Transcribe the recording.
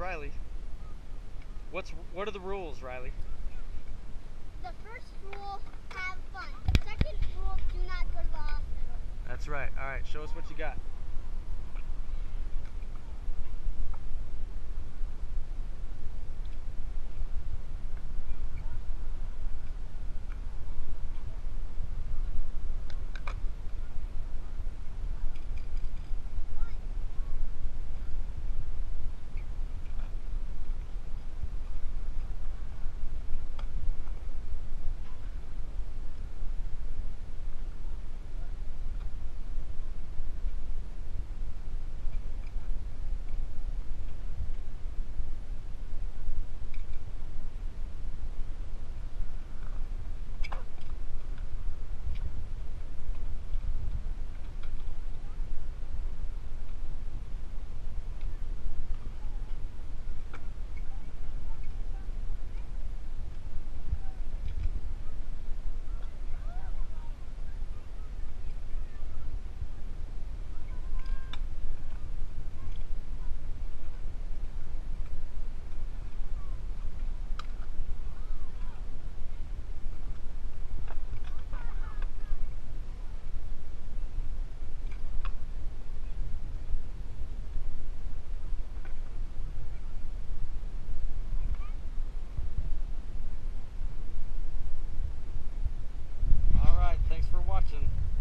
Reilly. What are the rules, Reilly? The first rule, have fun. Second rule, do not go to the hospital. That's right. All right, show us what you got. All right, thanks for watching.